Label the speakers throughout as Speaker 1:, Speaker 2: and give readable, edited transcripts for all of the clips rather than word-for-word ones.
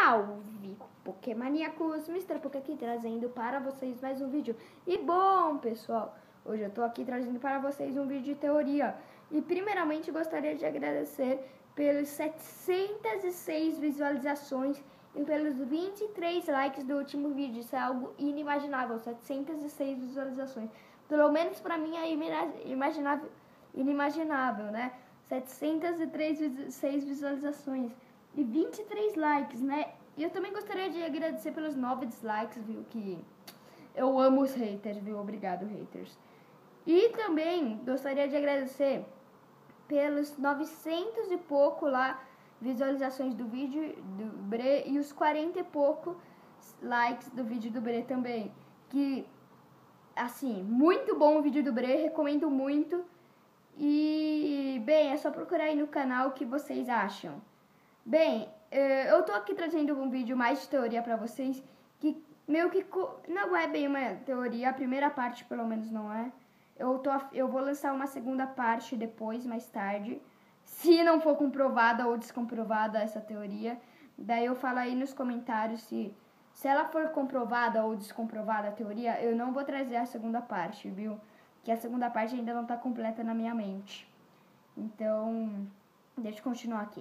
Speaker 1: Salve, Pokémaníacos! Mr. Poké aqui trazendo para vocês mais um vídeo. E bom, pessoal, hoje eu tô aqui trazendo para vocês um vídeo de teoria. E primeiramente gostaria de agradecer pelos 706 visualizações e pelos 23 likes do último vídeo. Isso é algo inimaginável, 706 visualizações. Pelo menos para mim é inimaginável, né? 706 visualizações e 23 likes, né? E eu também gostaria de agradecer pelos 9 dislikes, viu? Que eu amo os haters, viu? Obrigado, haters. E também gostaria de agradecer pelos 900 e pouco lá visualizações do vídeo do Bre e os 40 e pouco likes do vídeo do Bre também. Que, assim, muito bom o vídeo do Bre, recomendo muito. E, bem, é só procurar aí no canal o que vocês acham. Bem, eu tô aqui trazendo um vídeo mais de teoria pra vocês, que meio que não é bem uma teoria, a primeira parte pelo menos não é. Eu vou lançar uma segunda parte depois, mais tarde, se não for comprovada ou descomprovada essa teoria. Daí eu falo aí nos comentários se ela for comprovada ou descomprovada a teoria, eu não vou trazer a segunda parte, viu? Que a segunda parte ainda não tá completa na minha mente. Então, deixa eu continuar aqui.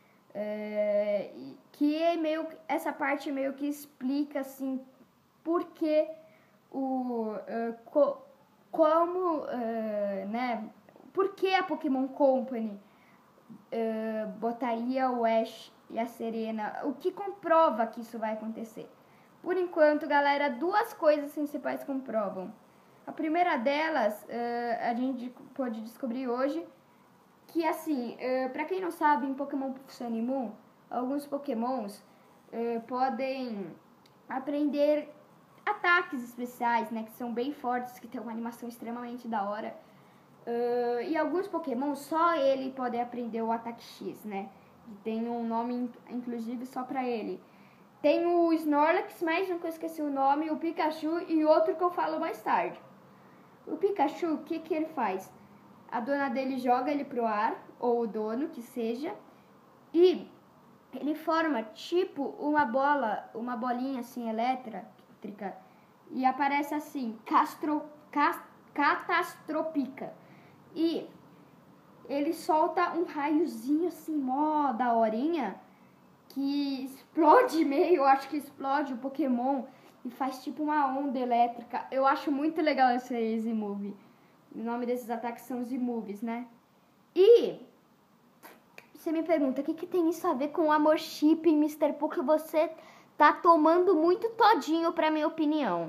Speaker 1: Que é essa parte meio que explica assim por que né, por que a Pokémon Company botaria o Ash e a Serena, o que comprova que isso vai acontecer. Por enquanto, galera, duas coisas principais comprovam. A primeira delas, a gente pode descobrir hoje, que assim, pra quem não sabe, em Pokémon Sun e Moon, alguns Pokémons podem aprender ataques especiais, né, que são bem fortes, que tem uma animação extremamente da hora. E alguns Pokémon, só ele pode aprender o ataque X, né, que tem um nome, inclusive, só pra ele. Tem o Snorlax, mais um que eu esqueci o nome, o Pikachu e outro que eu falo mais tarde. O Pikachu, o que ele faz? A dona dele joga ele pro ar, ou o dono, que seja, e ele forma tipo uma bolinha assim elétrica, e aparece assim, Catastropica. E ele solta um raiozinho assim, mó daorinha, que explode meio, eu acho que explode o Pokémon e faz tipo uma onda elétrica. Eu acho muito legal esse Z-Move. O nome desses ataques são Z-Moves, né? E você me pergunta, o que tem isso a ver com o Amor Chip, Mr. Poké? Você tá tomando muito todinho pra minha opinião.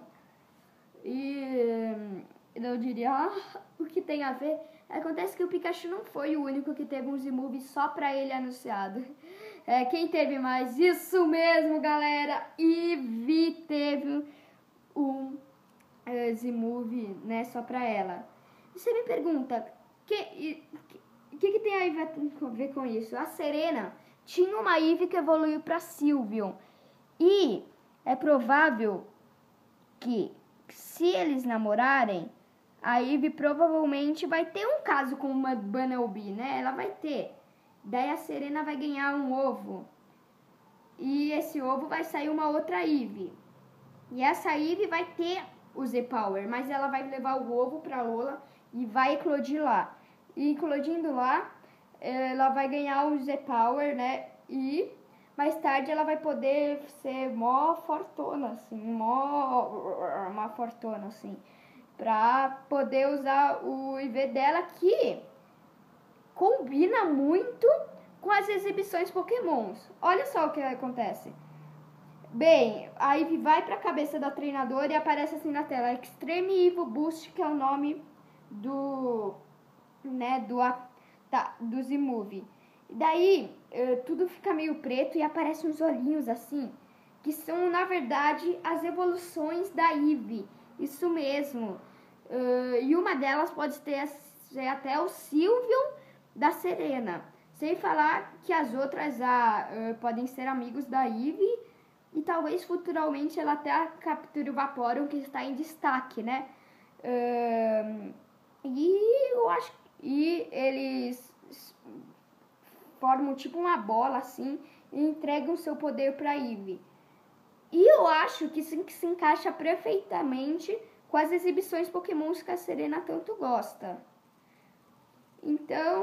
Speaker 1: E eu diria, o que tem a ver? Acontece que o Pikachu não foi o único que teve um Z-Move só pra ele anunciado. Quem teve mais? Isso mesmo, galera! Eevee teve um Z-Move, né, só pra ela. Você me pergunta, o que tem a ver com isso? A Serena tinha uma Eevee que evoluiu para Sylveon. E é provável que, se eles namorarem, a Eevee provavelmente vai ter um caso com uma Bunnelby, né? Ela vai ter. Daí a Serena vai ganhar um ovo. E esse ovo vai sair uma outra Eevee. E essa Eevee vai ter o Z-Power, mas ela vai levar o ovo pra Lola e vai eclodir lá. E eclodindo lá, ela vai ganhar o Z-Power, né? E mais tarde ela vai poder ser mó fortuna, assim, uma fortuna, assim, pra poder usar o IV dela, que combina muito com as exibições Pokémons. Olha só o que acontece. Bem, a Eevee vai pra cabeça da treinadora e aparece assim na tela, Extreme Evo Boost, que é o nome do Z-Move. Daí, tudo fica meio preto e aparecem uns olhinhos assim, que são, na verdade, as evoluções da Eevee. Isso mesmo. E uma delas pode ser até o Sylveon da Serena. Sem falar que as outras podem ser amigos da Eevee. E talvez futuramente ela até capture o Vaporeon, que está em destaque, né? E eu acho que eles formam tipo uma bola assim, entregam seu poder pra Eve. E eu acho que isso se encaixa perfeitamente com as exibições Pokémons que a Serena tanto gosta. Então,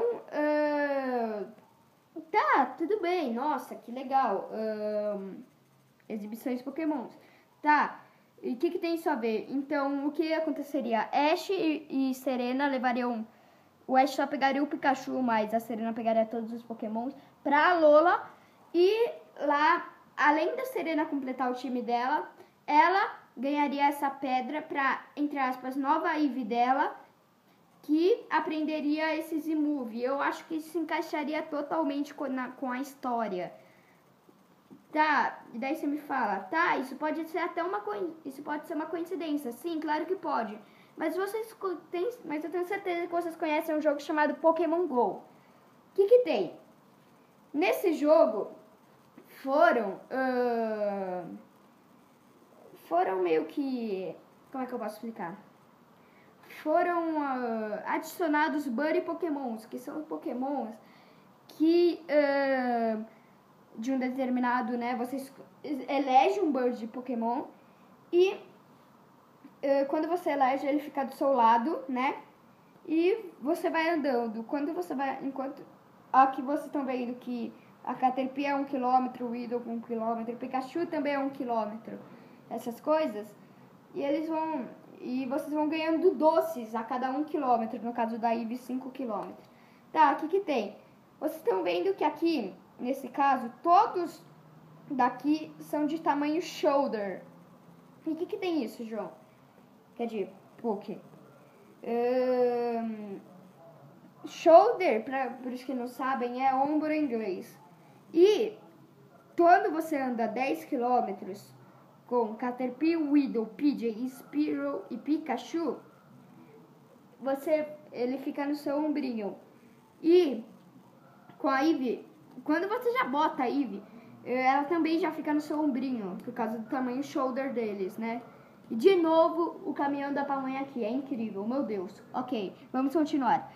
Speaker 1: tá, tudo bem. Nossa, que legal. Exibições Pokémons. Tá, e o que tem isso a ver? Então, o que aconteceria? Ash e Serena levariam... O Ash só pegaria o Pikachu, mas a Serena pegaria todos os Pokémons pra Alola. E lá, além da Serena completar o time dela, ela ganharia essa pedra pra, entre aspas, nova Eevee dela, que aprenderia esse Z-Move. Eu acho que isso se encaixaria totalmente com a história. Tá, e daí você me fala, tá, isso pode ser até uma coincidência. Sim, claro que pode. Mas eu tenho certeza que vocês conhecem um jogo chamado Pokémon GO. O que tem? Nesse jogo foram meio que... Como é que eu posso explicar? Foram adicionados Buddy Pokémons, que são Pokémons que de um determinado, né, você elege um Buddy de Pokémon e quando você elege ele fica do seu lado, né, e você vai andando. Aqui vocês estão vendo que a Caterpie é 1 km, o Weedle 1 km, o Pikachu também é 1 km, essas coisas, e vocês vão ganhando doces a cada 1 km, no caso da Eevee 5 km. Tá, o que tem? Vocês estão vendo que aqui, nesse caso, todos daqui são de tamanho shoulder. E o que tem isso, João? Quer dizer, Poké. Shoulder, por os que não sabem, é ombro em inglês. E quando você anda 10 km com Caterpie, Weedle, Pidgey, Spearow e Pikachu, ele fica no seu ombrinho. E com a Eevee, quando você já bota a Eevee, ela também já fica no seu ombrinho, por causa do tamanho shoulder deles, né? E de novo, o caminhão da pamonha aqui, é incrível, meu Deus. Ok, vamos continuar.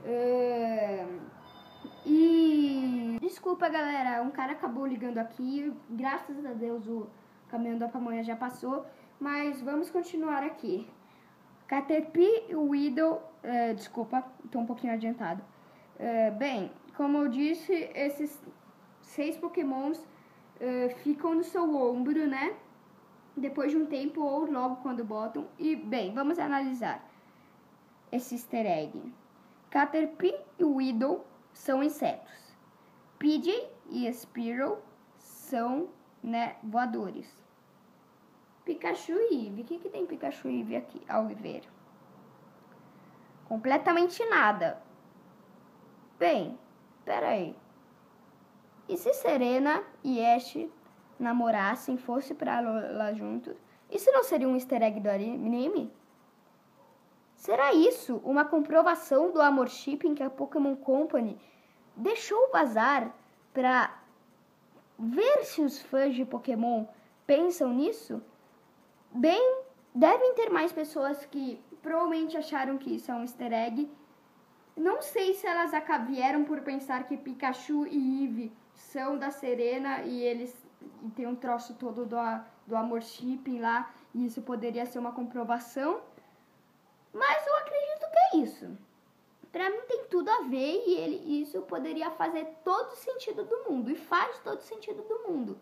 Speaker 1: E desculpa, galera, um cara acabou ligando aqui, graças a Deus o caminhão da pamonha já passou, mas vamos continuar aqui. Caterpie, Weedle, desculpa, estou um pouquinho adiantado. Bem, como eu disse, esses 6 Pokémons ficam no seu ombro, né? Depois de um tempo ou logo quando botam. E, bem, vamos analisar esse easter egg. Caterpie e Weedle são insetos. Pidgey e Spearow são, né, voadores. Pikachu e Eevee. O que tem Pikachu e Eevee aqui, ao ver? Completamente nada. Bem, peraí. E se Serena e Ash namorassem, fosse pra lá juntos, isso não seria um easter egg do anime? Será isso uma comprovação do amor shipping que a Pokémon Company deixou vazar pra ver se os fãs de Pokémon pensam nisso? Bem, devem ter mais pessoas que provavelmente acharam que isso é um easter egg. Não sei se elas vieram por pensar que Pikachu e Eevee são da Serena e tem um troço todo do amor shipping lá, e isso poderia ser uma comprovação, mas eu acredito que é isso. Pra mim tem tudo a ver e isso poderia fazer todo sentido do mundo, e faz todo sentido do mundo.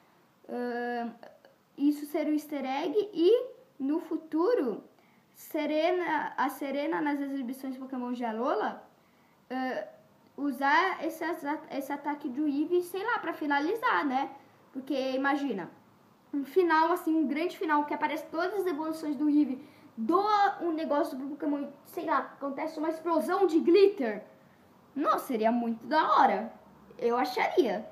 Speaker 1: Isso ser um easter egg e no futuro a Serena nas exibições Pokémon de Alola usar esse ataque do Eevee, sei lá, pra finalizar, né? Porque imagina, um final assim, um grande final que aparece todas as evoluções do Eevee, doa um negócio pro Pokémon, sei lá, acontece uma explosão de glitter. Nossa, seria muito da hora. Eu acharia.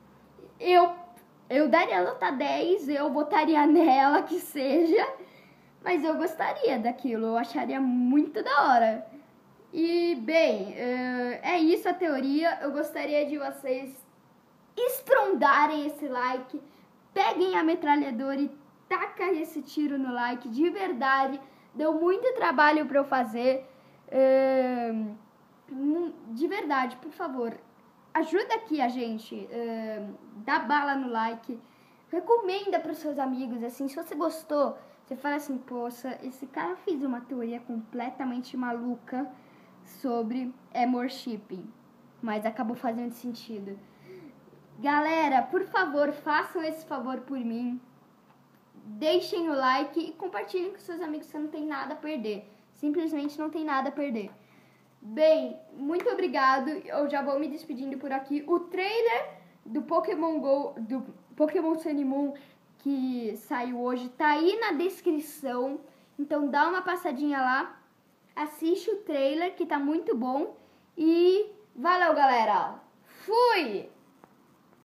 Speaker 1: Eu daria nota 10, eu votaria nela que seja, mas eu gostaria daquilo, eu acharia muito da hora. E, bem, é isso a teoria. Eu gostaria de vocês estrondarem esse like, peguem a metralhadora e taca esse tiro no like, de verdade. Deu muito trabalho pra eu fazer. De verdade, por favor, ajuda aqui a gente, dá bala no like, recomenda para os seus amigos, assim, se você gostou, você fala assim, poxa, esse cara fez uma teoria completamente maluca sobre amor shipping, mas acabou fazendo sentido. Galera, por favor, façam esse favor por mim, deixem o like e compartilhem com seus amigos, você não tem nada a perder, simplesmente não tem nada a perder. Bem, muito obrigado, eu já vou me despedindo por aqui. O trailer do Pokémon GO, do Pokémon Sun e Moon, que saiu hoje, tá aí na descrição. Então dá uma passadinha lá, assiste o trailer que tá muito bom. E valeu, galera! Fui!